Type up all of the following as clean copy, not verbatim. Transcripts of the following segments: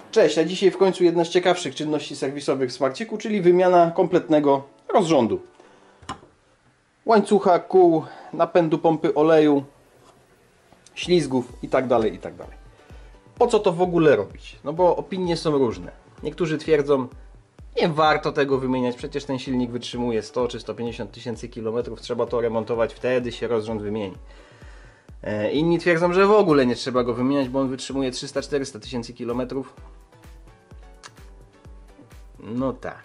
Cześć, a dzisiaj w końcu jedna z ciekawszych czynności serwisowych w Smarciku, czyli wymiana kompletnego rozrządu. Łańcucha, kół, napędu pompy oleju, ślizgów itd., itd. Po co to w ogóle robić? No bo opinie są różne. Niektórzy twierdzą, nie warto tego wymieniać, przecież ten silnik wytrzymuje 100 czy 150 tysięcy kilometrów, trzeba to remontować, wtedy się rozrząd wymieni. Inni twierdzą, że w ogóle nie trzeba go wymieniać, bo on wytrzymuje 300-400 tysięcy kilometrów. No tak.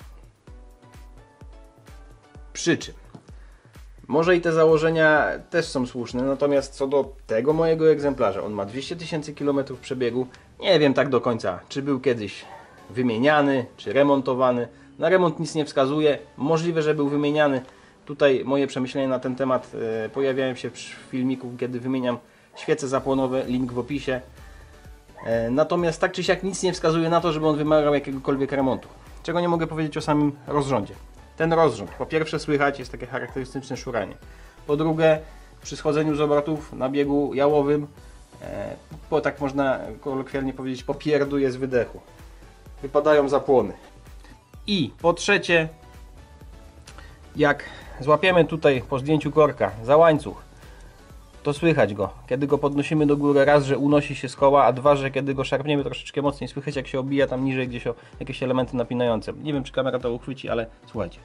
Przy czym może i te założenia też są słuszne, natomiast co do tego mojego egzemplarza, on ma 200 tysięcy kilometrów przebiegu, nie wiem tak do końca, czy był kiedyś wymieniany, czy remontowany. Na remont nic nie wskazuje, możliwe, że był wymieniany. Tutaj moje przemyślenia na ten temat pojawiają się w filmiku, kiedy wymieniam świece zapłonowe, link w opisie. Natomiast tak czy siak nic nie wskazuje na to, żeby on wymagał jakiegokolwiek remontu. Czego nie mogę powiedzieć o samym rozrządzie. Ten rozrząd, po pierwsze słychać, jest takie charakterystyczne szuranie. Po drugie, przy schodzeniu z obrotów na biegu jałowym, bo tak można kolokwialnie powiedzieć, popierduje z wydechu. Wypadają zapłony. I po trzecie, jak złapiemy tutaj po zdjęciu korka za łańcuch, to słychać go. Kiedy go podnosimy do góry, raz, że unosi się z koła, a dwa, że kiedy go szarpniemy troszeczkę mocniej, słychać jak się obija tam niżej gdzieś o jakieś elementy napinające. Nie wiem, czy kamera to uchwyci, ale słuchajcie.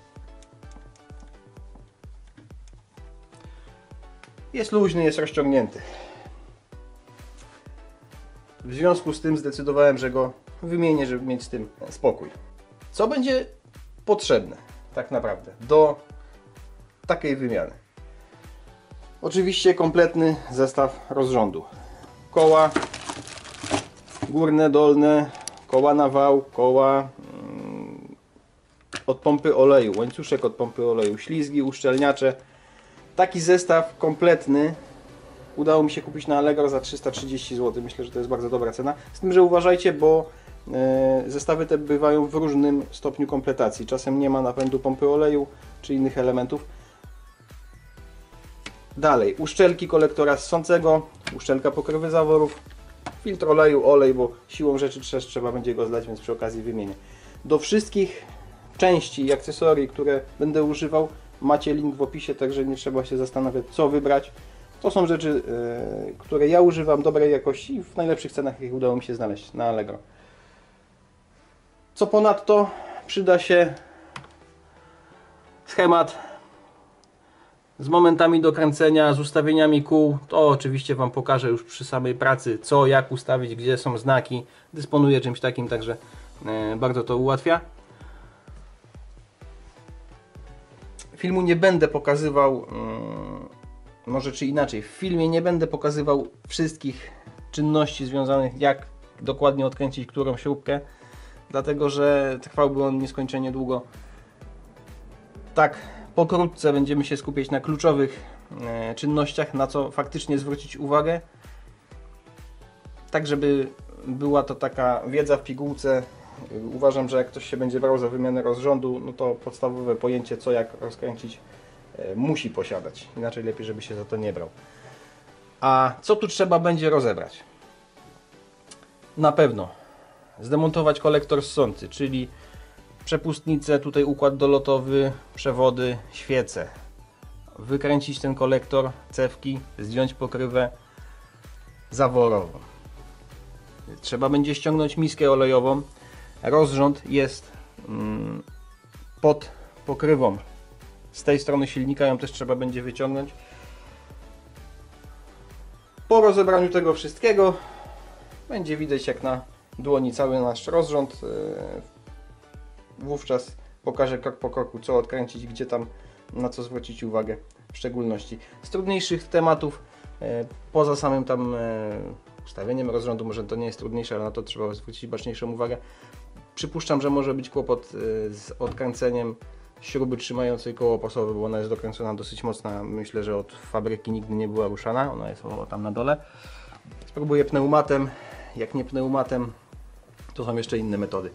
Jest luźny, jest rozciągnięty. W związku z tym zdecydowałem, że go wymienię, żeby mieć z tym spokój. Co będzie potrzebne tak naprawdę do takiej wymiany? Oczywiście kompletny zestaw rozrządu. Koła górne, dolne, koła na wał, koła od pompy oleju, łańcuszek od pompy oleju, ślizgi, uszczelniacze. Taki zestaw kompletny udało mi się kupić na Allegro za 330 zł. Myślę, że to jest bardzo dobra cena. Z tym, że uważajcie, bo zestawy te bywają w różnym stopniu kompletacji. Czasem nie ma napędu pompy oleju czy innych elementów. Dalej, uszczelki kolektora ssącego, uszczelka pokrywy zaworów, filtr oleju, olej, bo siłą rzeczy trzeba będzie go zlać, więc przy okazji wymienię. Do wszystkich części i akcesorii, które będę używał, macie link w opisie, także nie trzeba się zastanawiać, co wybrać. To są rzeczy, które ja używam, dobrej jakości i w najlepszych cenach, jakie udało mi się znaleźć na Allegro. Co ponadto przyda się schemat z momentami do kręcenia, z ustawieniami kół. To oczywiście Wam pokażę już przy samej pracy, co, jak ustawić, gdzie są znaki. Dysponuję czymś takim, także bardzo to ułatwia. Filmu nie będę pokazywał, może czy inaczej, w filmie nie będę pokazywał wszystkich czynności związanych, jak dokładnie odkręcić którą śrubkę, dlatego że trwałby on nieskończenie długo. Tak, pokrótce będziemy się skupiać na kluczowych czynnościach, na co faktycznie zwrócić uwagę, tak żeby była to taka wiedza w pigułce. Uważam, że jak ktoś się będzie brał za wymianę rozrządu, no to podstawowe pojęcie, co jak rozkręcić, musi posiadać. Inaczej lepiej, żeby się za to nie brał. A co tu trzeba będzie rozebrać? Na pewno zdemontować kolektor ssący, czyli przepustnicę, tutaj układ dolotowy, przewody, świece. Wykręcić ten kolektor, cewki, zdjąć pokrywę zaworową. Trzeba będzie ściągnąć miskę olejową. Rozrząd jest pod pokrywą. Z tej strony silnika ją też trzeba będzie wyciągnąć. Po rozebraniu tego wszystkiego będzie widać jak na dłoni cały nasz rozrząd. Wówczas pokażę krok po kroku, co odkręcić, gdzie tam, na co zwrócić uwagę w szczególności. Z trudniejszych tematów, poza samym tam ustawieniem rozrządu, może to nie jest trudniejsze, ale na to trzeba zwrócić baczniejszą uwagę. Przypuszczam, że może być kłopot z odkręceniem śruby trzymającej koło pasowe, bo ona jest dokręcona dosyć mocna. Myślę, że od fabryki nigdy nie była ruszana, ona jest tam na dole. Spróbuję pneumatem, jak nie pneumatem, to są jeszcze inne metody.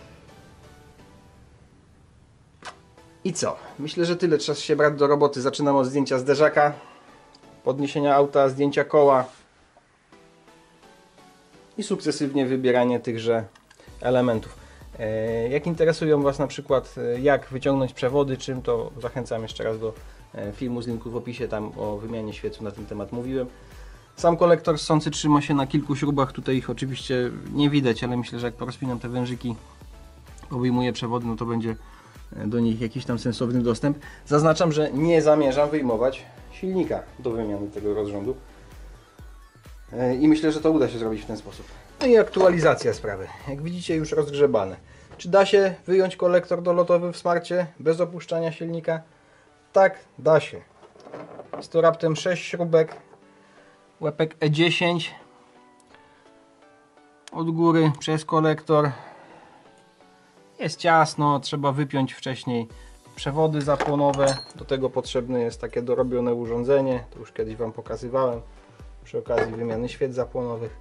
I co? Myślę, że tyle. Czas się brać do roboty. Zaczynam od zdjęcia zderzaka, podniesienia auta, zdjęcia koła i sukcesywnie wybieranie tychże elementów. Jak interesują Was na przykład jak wyciągnąć przewody, czym, to zachęcam jeszcze raz do filmu z linku w opisie, tam o wymianie świecu na ten temat mówiłem. Sam kolektor ssący trzyma się na kilku śrubach, tutaj ich oczywiście nie widać, ale myślę, że jak porozpinam te wężyki, obejmuję przewody, no to będzie do nich jakiś tam sensowny dostęp. Zaznaczam, że nie zamierzam wyjmować silnika do wymiany tego rozrządu i myślę, że to uda się zrobić w ten sposób. No i aktualizacja sprawy. Jak widzicie, już rozgrzebane. Czy da się wyjąć kolektor dolotowy w Smarcie bez opuszczania silnika? Tak, da się. Jest to raptem 6 śrubek, łepek E10 od góry przez kolektor. Jest ciasno, trzeba wypiąć wcześniej przewody zapłonowe. Do tego potrzebne jest takie dorobione urządzenie. To już kiedyś Wam pokazywałem przy okazji wymiany świec zapłonowych.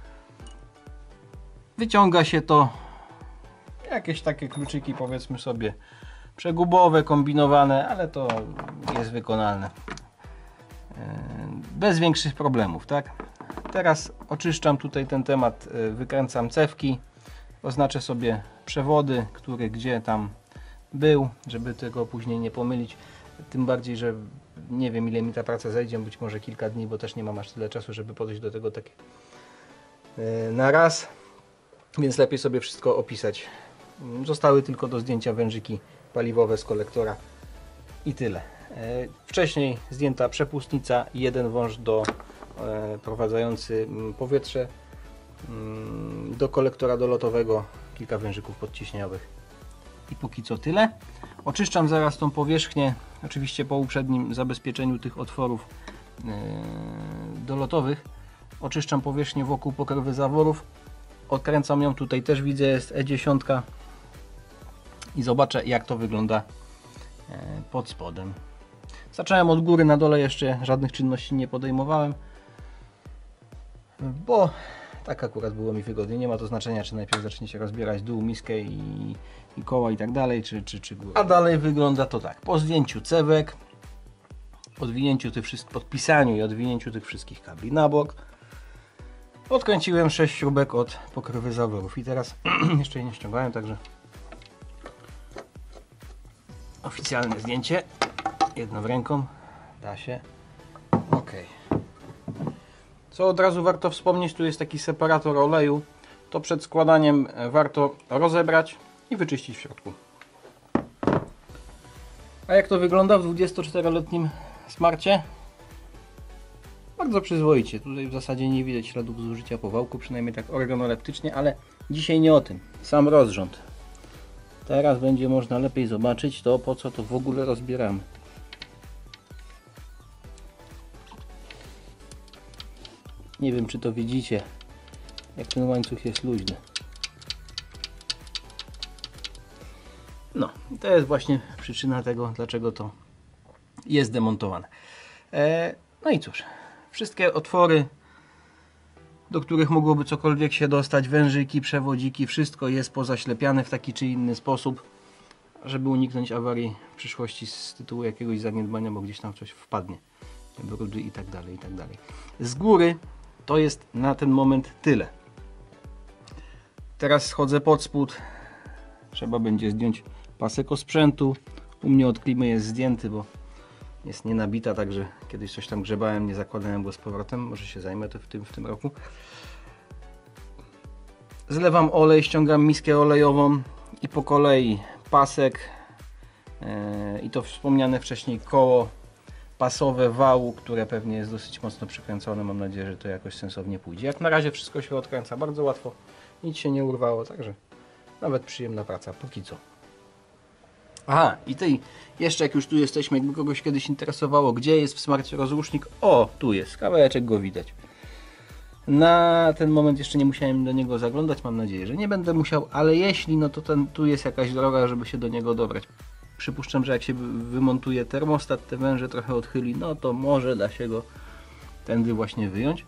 Wyciąga się to, jakieś takie kluczyki, powiedzmy sobie przegubowe, kombinowane, ale to jest wykonalne bez większych problemów, tak? Teraz oczyszczam tutaj ten temat, wykręcam cewki, oznaczę sobie przewody, który gdzie tam był, żeby tego później nie pomylić. Tym bardziej, że nie wiem, ile mi ta praca zajdzie, być może kilka dni, bo też nie mam aż tyle czasu, żeby podejść do tego tak na raz, więc lepiej sobie wszystko opisać. Zostały tylko do zdjęcia wężyki paliwowe z kolektora i tyle. Wcześniej zdjęta przepustnica i jeden wąż prowadzający powietrze do kolektora dolotowego, kilka wężyków podciśniowych i póki co tyle. Oczyszczam zaraz tą powierzchnię, oczywiście po uprzednim zabezpieczeniu tych otworów dolotowych. Oczyszczam powierzchnię wokół pokrywy zaworów, odkręcam ją, tutaj też widzę jest E10 i zobaczę, jak to wygląda pod spodem. Zacząłem od góry, na dole jeszcze żadnych czynności nie podejmowałem, bo tak akurat było mi wygodnie. Nie ma to znaczenia, czy najpierw zaczniecie rozbierać dół, miskę i koła i tak dalej, czy górę. A dalej wygląda to tak. Po zdjęciu cewek, podpisaniu i odwinięciu tych wszystkich kabli na bok, odkręciłem 6 śrubek od pokrywy zaworów i teraz jeszcze je nie ściągałem, także oficjalne zdjęcie jedną ręką, da się. Ok. Co od razu warto wspomnieć, tu jest taki separator oleju, to przed składaniem warto rozebrać i wyczyścić w środku. A jak to wygląda w 24-letnim Smarcie? Bardzo przyzwoicie, tutaj w zasadzie nie widać śladów zużycia po wałku, przynajmniej tak organoleptycznie, ale dzisiaj nie o tym, sam rozrząd. Teraz będzie można lepiej zobaczyć to, po co to w ogóle rozbieramy. Nie wiem, czy to widzicie, jak ten łańcuch jest luźny. No, to jest właśnie przyczyna tego, dlaczego to jest demontowane. No i cóż, wszystkie otwory, do których mogłoby cokolwiek się dostać, wężyki, przewodziki, wszystko jest pozaślepiane w taki czy inny sposób, żeby uniknąć awarii w przyszłości z tytułu jakiegoś zaniedbania, bo gdzieś tam coś wpadnie, brudy i tak dalej, i tak dalej. Z góry to jest na ten moment tyle. Teraz schodzę pod spód, trzeba będzie zdjąć pasek osprzętu. U mnie od klimy jest zdjęty, bo jest nienabita, także kiedyś coś tam grzebałem, nie zakładałem go z powrotem, może się zajmę to w tym roku. Zlewam olej, ściągam miskę olejową i po kolei pasek i to wspomniane wcześniej koło pasowe wału, które pewnie jest dosyć mocno przykręcone. Mam nadzieję, że to jakoś sensownie pójdzie. Jak na razie wszystko się odkręca bardzo łatwo, nic się nie urwało, także nawet przyjemna praca, póki co. Aha, i jeszcze jak już tu jesteśmy, jakby kogoś kiedyś interesowało, gdzie jest w Smarcie rozrusznik, o, tu jest, kawałeczek go widać. Na ten moment jeszcze nie musiałem do niego zaglądać, mam nadzieję, że nie będę musiał, ale jeśli, no to tu jest jakaś droga, żeby się do niego dobrać. Przypuszczam, że jak się wymontuje termostat, te węże trochę odchyli, no to może da się go tędy właśnie wyjąć.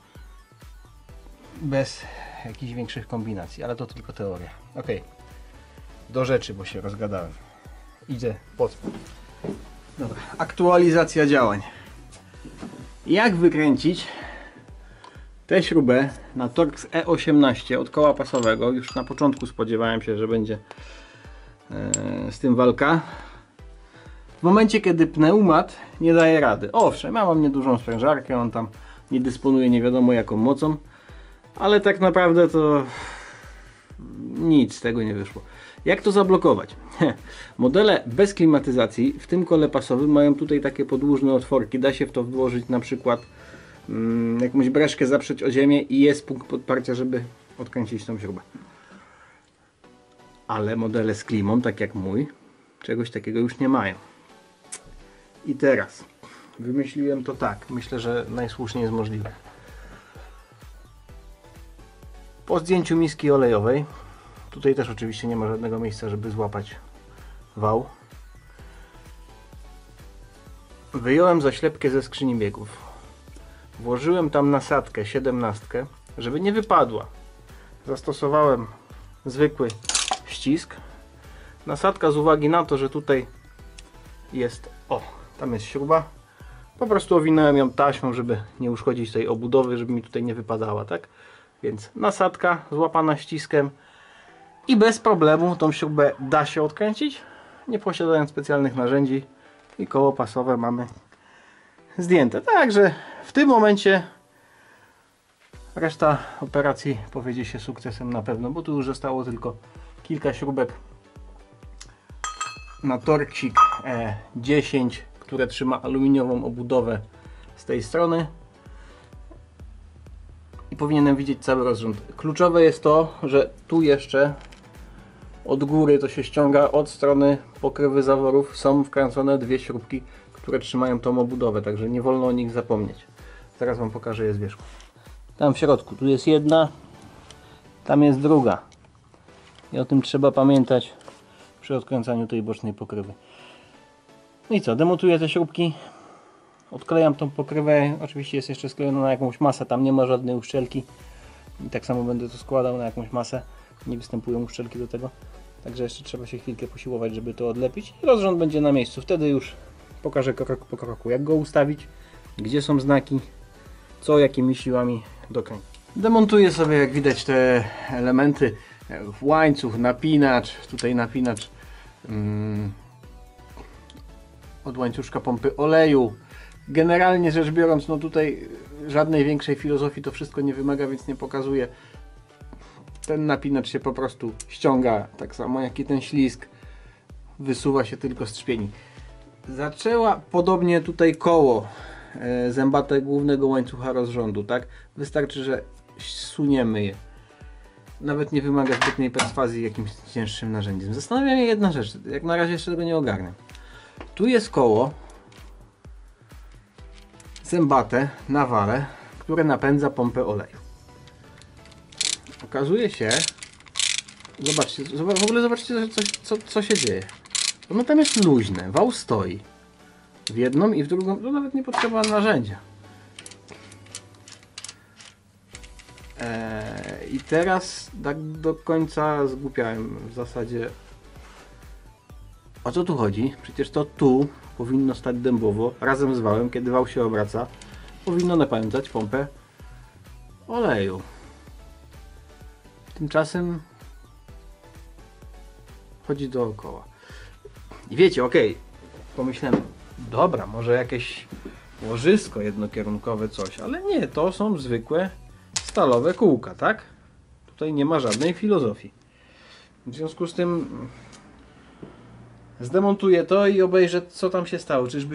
Bez jakichś większych kombinacji, ale to tylko teoria. Ok, do rzeczy, bo się rozgadałem. Idę pod spód. Dobra, aktualizacja działań. Jak wykręcić Tę śrubę na Torx E18 od koła pasowego, już na początku spodziewałem się, że będzie z tym walka. W momencie, kiedy pneumat nie daje rady. Owszem, ja mam niedużą sprężarkę, on tam nie dysponuje nie wiadomo jaką mocą, ale tak naprawdę to nic z tego nie wyszło. Jak to zablokować? Modele bez klimatyzacji w tym kole pasowym mają tutaj takie podłużne otworki. Da się w to włożyć na przykład jakąś breszkę, zaprzeć o ziemię i jest punkt podparcia, żeby odkręcić tą śrubę. Ale modele z klimą, tak jak mój, czegoś takiego już nie mają. I teraz wymyśliłem to tak. Myślę, że najsłuszniej jest możliwe. Po zdjęciu miski olejowej, tutaj też oczywiście nie ma żadnego miejsca, żeby złapać wał, wyjąłem zaślepkę ze skrzyni biegów. Włożyłem tam nasadkę 17, żeby nie wypadła. Zastosowałem zwykły ścisk. Nasadka z uwagi na to, że tutaj jest, tam jest śruba. Po prostu owinąłem ją taśmą, żeby nie uszkodzić tej obudowy, żeby mi tutaj nie wypadała, tak? Więc nasadka złapana ściskiem i bez problemu tą śrubę da się odkręcić, nie posiadając specjalnych narzędzi, i koło pasowe mamy zdjęte. Także w tym momencie reszta operacji powiedzie się sukcesem na pewno, bo tu już zostało tylko kilka śrubek na Torxik E10, które trzyma aluminiową obudowę z tej strony i powinienem widzieć cały rozrząd. Kluczowe jest to, że tu jeszcze od góry to się ściąga, od strony pokrywy zaworów są wkręcone dwie śrubki, które trzymają tą obudowę, także nie wolno o nich zapomnieć. Zaraz Wam pokażę je z wierzchu. Tam w środku, tu jest jedna, tam jest druga i o tym trzeba pamiętać przy odkręcaniu tej bocznej pokrywy. No i co, demontuję te śrubki, odklejam tą pokrywę, oczywiście jest jeszcze sklejona na jakąś masę, tam nie ma żadnej uszczelki i tak samo będę to składał na jakąś masę, nie występują uszczelki do tego, także jeszcze trzeba się chwilkę posiłować, żeby to odlepić i rozrząd będzie na miejscu. Wtedy już pokażę krok po kroku, jak go ustawić, gdzie są znaki, co jakimi siłami dokręcić. Demontuję sobie, jak widać, te elementy, łańcuch, napinacz, tutaj napinacz od łańcuszka pompy oleju. Generalnie rzecz biorąc, no tutaj żadnej większej filozofii to wszystko nie wymaga, więc nie pokazuję. Ten napinacz się po prostu ściąga, tak samo jak i ten ślizg, wysuwa się tylko z trzpieni. Zaczęła podobnie tutaj koło zębate głównego łańcucha rozrządu, tak? Wystarczy, że suniemy je. Nawet nie wymaga zbytniej perswazji jakimś cięższym narzędziem. Zastanawia mnie jedna rzecz, jak na razie jeszcze tego nie ogarnę. Tu jest koło zębate na wale, które napędza pompę oleju. Okazuje się, zobaczcie, w ogóle zobaczcie, co się dzieje. Ono tam jest luźne, wał stoi. W jedną i w drugą, to nawet nie potrzeba narzędzia. I teraz tak do końca zgłupiałem w zasadzie. O co tu chodzi? Przecież to tu powinno stać dębowo, razem z wałem, kiedy wał się obraca, powinno napędzać pompę oleju. Tymczasem chodzi dookoła. I wiecie, pomyślałem, dobra, może jakieś łożysko jednokierunkowe, coś, ale nie, to są zwykłe stalowe kółka, tak? Tutaj nie ma żadnej filozofii. W związku z tym zdemontuję to i obejrzę, co tam się stało. Czyżby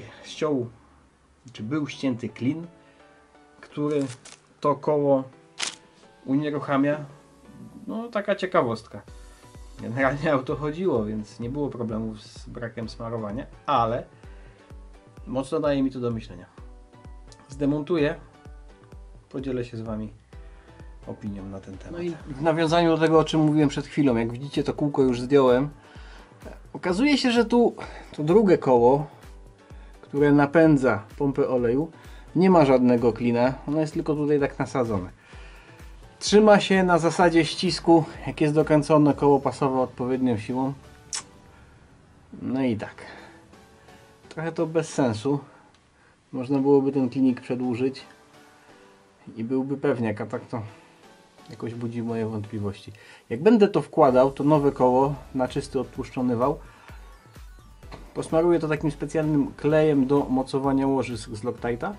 czy był ścięty klin, który to koło unieruchamia? No, taka ciekawostka. Generalnie o to chodziło, więc nie było problemów z brakiem smarowania, ale mocno daje mi to do myślenia. Zdemontuję, podzielę się z Wami opinią na ten temat. No i w nawiązaniu do tego, o czym mówiłem przed chwilą, jak widzicie, to kółko już zdjąłem. Okazuje się, że tu to drugie koło, które napędza pompę oleju, nie ma żadnego klina, ono jest tylko tutaj tak nasadzone. Trzyma się na zasadzie ścisku, jak jest dokręcone koło pasowe odpowiednią siłą. No i tak. Trochę to bez sensu. Można byłoby ten klinik przedłużyć i byłby pewniak, a tak to jakoś budzi moje wątpliwości. Jak będę to wkładał, to nowe koło na czysty odtłuszczony wał posmaruję to takim specjalnym klejem do mocowania łożysk z Loctite'a.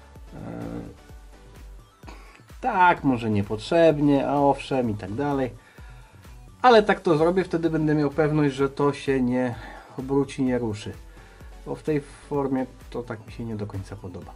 Tak, może niepotrzebnie, a owszem i tak dalej. Ale tak to zrobię, wtedy będę miał pewność, że to się nie obróci, nie ruszy. Bo w tej formie to tak mi się nie do końca podoba.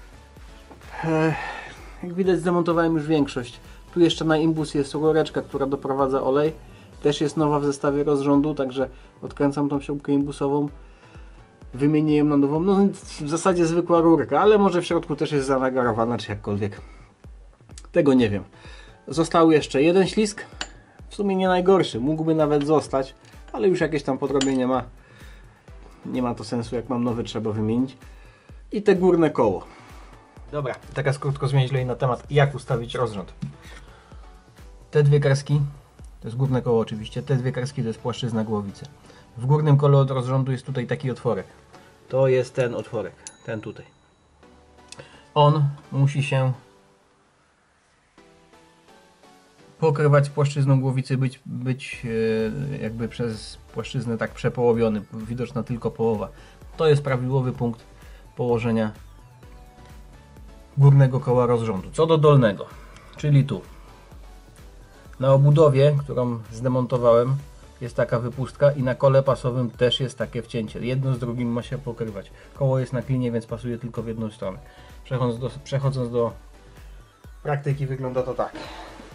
Jak widać, zdemontowałem już większość. Tu jeszcze na imbus jest rureczka, która doprowadza olej. Też jest nowa w zestawie rozrządu, także odkręcam tą śrubkę imbusową. Wymienię ją na nową. No w zasadzie zwykła rurka, ale może w środku też jest zanagarowana, czy jakkolwiek. Tego nie wiem. Został jeszcze jeden ślizg. W sumie nie najgorszy. Mógłby nawet zostać, ale już jakieś tam podrobienie ma. Nie ma to sensu, jak mam nowy, trzeba wymienić. I te górne koło. Dobra, taka krótko zwięźlej na temat, jak ustawić rozrząd. Te dwie kreski, to jest górne koło oczywiście, te dwie kreski to jest płaszczyzna głowicy. W górnym kole od rozrządu jest tutaj taki otworek. To jest ten otworek, ten tutaj. On musi się pokrywać płaszczyzną głowicy, być jakby przez płaszczyznę tak przepołowiony, widoczna tylko połowa. To jest prawidłowy punkt położenia górnego koła rozrządu. Co do dolnego, czyli tu. Na obudowie, którą zdemontowałem, jest taka wypustka i na kole pasowym też jest takie wcięcie. Jedno z drugim ma się pokrywać. Koło jest na klinie, więc pasuje tylko w jedną stronę. Przechodząc do praktyki, wygląda to tak.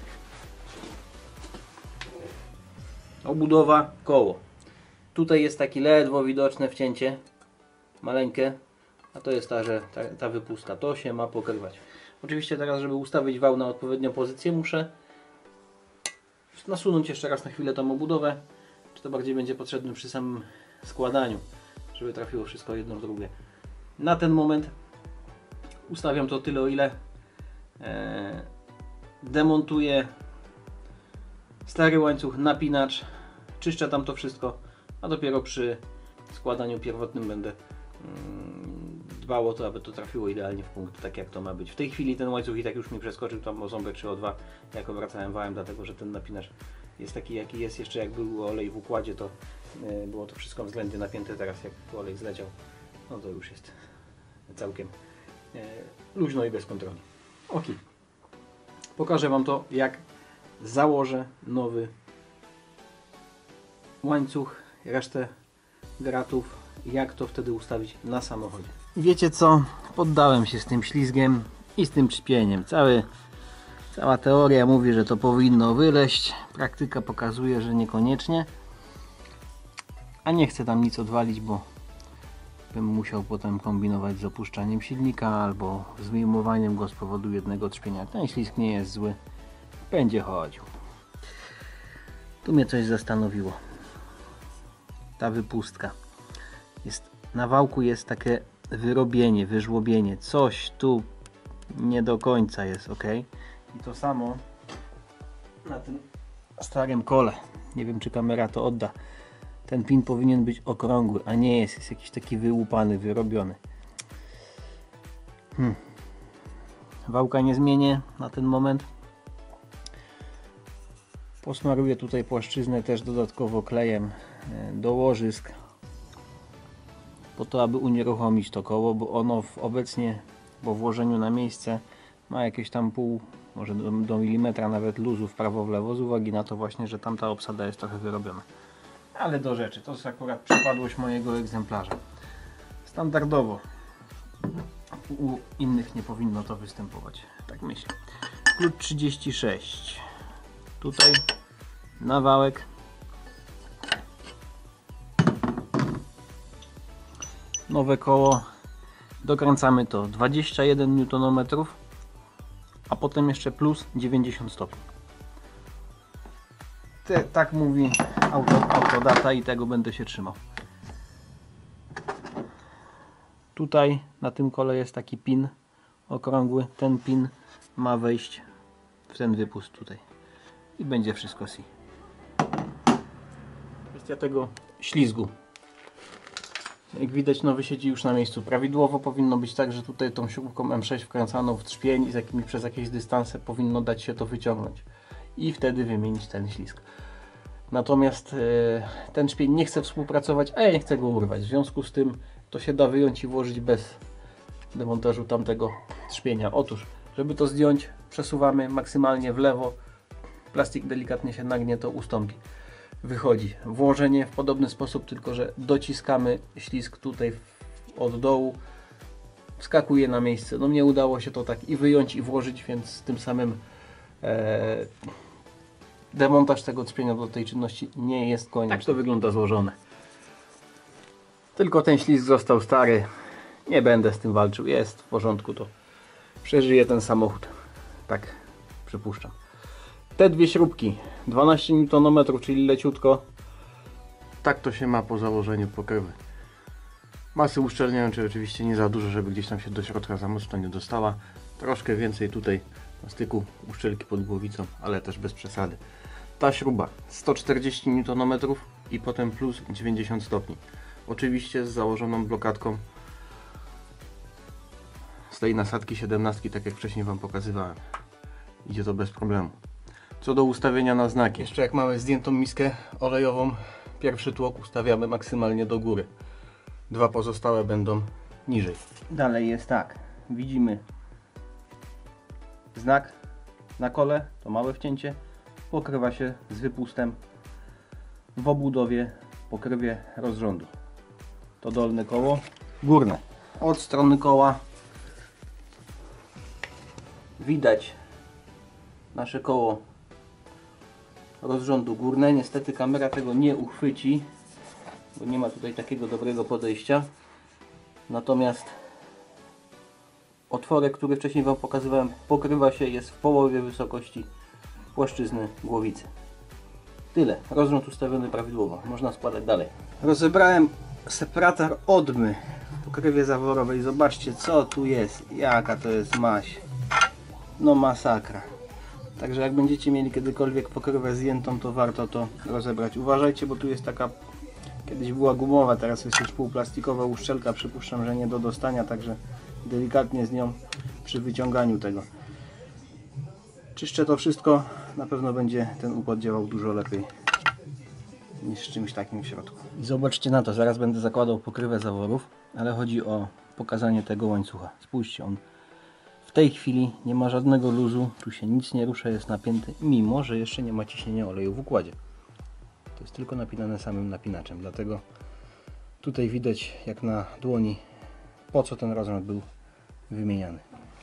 Obudowa, koło. Tutaj jest takie ledwo widoczne wcięcie, maleńkie, a to jest ta wypustka. To się ma pokrywać. Oczywiście teraz, żeby ustawić wał na odpowiednią pozycję, muszę nasunąć jeszcze raz na chwilę tą obudowę, czy to bardziej będzie potrzebne przy samym składaniu, żeby trafiło wszystko jedno w drugie. Na ten moment ustawiam to tyle, o ile demontuję stary łańcuch, napinacz, czyszczę tam to wszystko, a dopiero przy składaniu pierwotnym będę dbał o to, aby to trafiło idealnie w punkt, tak jak to ma być. W tej chwili ten łańcuch i tak już mi przeskoczył tam o ząbek czy o dwa, jak obracałem wałem, dlatego że ten napinacz jest taki, jaki jest. Jeszcze jak był olej w układzie, to było to wszystko względnie napięte. Teraz jak olej zleciał, no to już jest całkiem luźno i bez kontroli. Ok. Pokażę Wam to, jak założę nowy łańcuch, resztę gratów, jak to wtedy ustawić na samochodzie. Wiecie co? Poddałem się z tym ślizgiem i z tym czpieniem. Cała teoria mówi, że to powinno wyleść. Praktyka pokazuje, że niekoniecznie. A nie chcę tam nic odwalić, bo bym musiał potem kombinować z opuszczaniem silnika albo z wyjmowaniem go z powodu jednego trzpienia. Ten ślizg nie jest zły. Będzie chodził. Tu mnie coś zastanowiło. Ta wypustka. Na wałku jest takie wyrobienie, wyżłobienie. Coś tu nie do końca jest ok. I to samo na tym starym kole. Nie wiem, czy kamera to odda. Ten pin powinien być okrągły, a nie jest. Jest jakiś taki wyłupany, wyrobiony. Wałka nie zmienię na ten moment. Posmaruję tutaj płaszczyznę też dodatkowo klejem do łożysk, po to, aby unieruchomić to koło, bo ono obecnie po włożeniu na miejsce ma jakieś tam pół, może do milimetra nawet luzu w prawo w lewo, z uwagi na to właśnie, że tamta obsada jest trochę wyrobiona. Ale do rzeczy, to jest akurat przypadłość mojego egzemplarza. Standardowo u innych nie powinno to występować, tak myślę. Klucz 36 tutaj na wałek. Nowe koło, dokręcamy to 21 Nm, a potem jeszcze plus 90 stopni. Tak mówi autodata i tego będę się trzymał. Tutaj na tym kole jest taki pin okrągły. Ten pin ma wejść w ten wypust tutaj i będzie wszystko Kwestia tego ślizgu. jak widać, nowy siedzi już na miejscu. Prawidłowo powinno być tak, że tutaj tą śrubką M6 wkręcaną w trzpień i przez jakieś dystanse powinno dać się to wyciągnąć i wtedy wymienić ten ślizg. Natomiast ten trzpień nie chce współpracować, a ja nie chcę go urwać. W związku z tym to się da wyjąć i włożyć bez demontażu tamtego trzpienia. Otóż, żeby to zdjąć, przesuwamy maksymalnie w lewo. Plastik delikatnie się nagnie, to ustąpi. Wychodzi. Włożenie w podobny sposób, tylko że dociskamy ślizg tutaj od dołu. Wskakuje na miejsce. No mnie udało się to tak i wyjąć i włożyć, więc tym samym demontaż tego trzpienia do tej czynności nie jest konieczny. Tak to wygląda złożone. Tylko ten ślizg został stary. Nie będę z tym walczył. Jest w porządku, to przeżyje ten samochód. Tak przypuszczam. Te dwie śrubki 12 Nm, czyli leciutko. Tak to się ma po założeniu pokrywy. Masy uszczelniającej oczywiście nie za dużo, żeby gdzieś tam się do środka za mocno nie dostała. Troszkę więcej tutaj na styku uszczelki pod głowicą, ale też bez przesady. Ta śruba 140 Nm i potem plus 90 stopni. Oczywiście z założoną blokadką z tej nasadki 17, tak jak wcześniej Wam pokazywałem. Idzie to bez problemu. Co do ustawienia na znaki. Jeszcze jak mamy zdjętą miskę olejową, pierwszy tłok ustawiamy maksymalnie do góry. Dwa pozostałe będą niżej. Dalej jest tak. Widzimy znak na kole, to małe wcięcie. Pokrywa się z wypustem w obudowie, pokrywie rozrządu. To dolne koło, górne. Od strony koła widać nasze koło rozrządu górne. Niestety kamera tego nie uchwyci, bo nie ma tutaj takiego dobrego podejścia. Natomiast otworek, który wcześniej Wam pokazywałem, pokrywa się, jest w połowie wysokości płaszczyzny głowicy. Tyle. Rozrząd ustawiony prawidłowo. Można składać dalej. Rozebrałem separator odmy w pokrywie zaworowej. Zobaczcie, co tu jest. Jaka to jest maź. No masakra. Także jak będziecie mieli kiedykolwiek pokrywę zdjętą, to warto to rozebrać. Uważajcie, bo tu jest taka, kiedyś była gumowa, teraz jest już półplastikowa uszczelka. Przypuszczam, że nie do dostania, także delikatnie z nią przy wyciąganiu tego. Czyszczę to wszystko, na pewno będzie ten układ działał dużo lepiej niż z czymś takim w środku. I zobaczcie na to, zaraz będę zakładał pokrywę zaworów, ale chodzi o pokazanie tego łańcucha. Spójrzcie, on w tej chwili nie ma żadnego luzu, tu się nic nie rusza, jest napięty, mimo że jeszcze nie ma ciśnienia oleju w układzie. To jest tylko napinane samym napinaczem, dlatego tutaj widać jak na dłoni, po co ten rozrząd był wymieniany.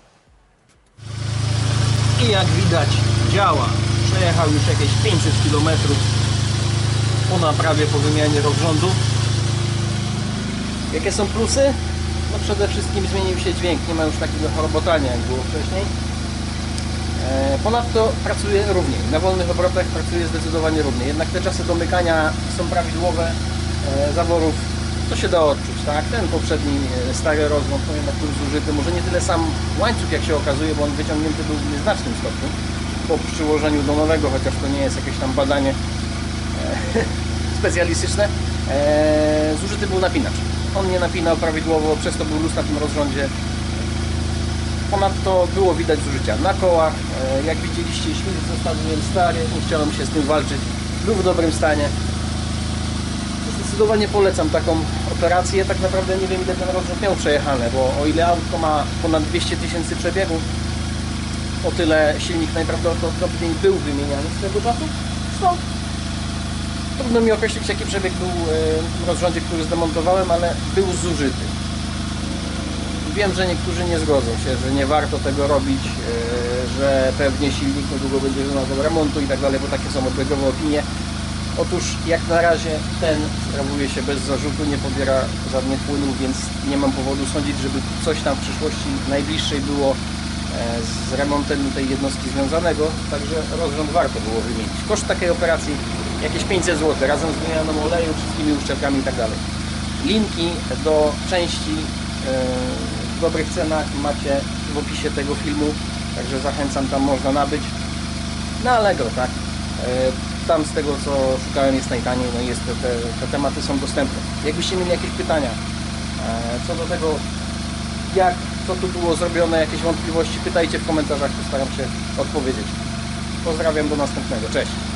I jak widać działa. Przejechał już jakieś 500 km po naprawie, po wymianie rozrządu. Jakie są plusy? No przede wszystkim zmienił się dźwięk, nie ma już takiego chorobotania jak było wcześniej. Ponadto pracuje równiej, na wolnych obrotach pracuje zdecydowanie równiej. Jednak te czasy domykania są prawidłowe zaworów, to się da odczuć, tak? Ten poprzedni stary rozrząd, no jednak był zużyty, może nie tyle sam łańcuch jak się okazuje, bo on wyciągnięty był w nieznacznym stopniu po przyłożeniu do nowego, chociaż to nie jest jakieś tam badanie specjalistyczne. Zużyty był napinacz. On nie napinał prawidłowo, przez to był luz na tym rozrządzie. Ponadto było widać zużycia na kołach. Jak widzieliście, ślizg zostawiłem stary, nie chciałem się z tym walczyć. Był w dobrym stanie. Zdecydowanie polecam taką operację. Tak naprawdę nie wiem, ile ten rozrząd miał przejechane, bo o ile auto ma ponad 200 000 przebiegów, o tyle silnik najprawdopodobniej był wymieniany z tego czasu. No, trudno mi określić, jaki przebieg był w rozrządzie, który zdemontowałem, ale był zużyty. Wiem, że niektórzy nie zgodzą się, że nie warto tego robić, że pewnie silnik niedługo będzie wymagał remontu i tak dalej, bo takie są obiegowe opinie. Otóż jak na razie ten sprawuje się bez zarzutu, nie pobiera żadnych płynów, więc nie mam powodu sądzić, żeby coś tam w przyszłości najbliższej było z remontem tej jednostki związanego, także rozrząd warto było wymienić. Koszt takiej operacji jakieś 500 zł, razem z wymianą oleju, wszystkimi uszczelkami i tak dalej. Linki do części w dobrych cenach macie w opisie tego filmu, także zachęcam, tam można nabyć na Allegro, tak? Tam z tego co szukałem jest najtaniej, no i te tematy są dostępne. Jakbyście mieli jakieś pytania, Co do tego, jak, co tu było zrobione, jakieś wątpliwości, pytajcie w komentarzach, postaram się odpowiedzieć. Pozdrawiam, do następnego, cześć!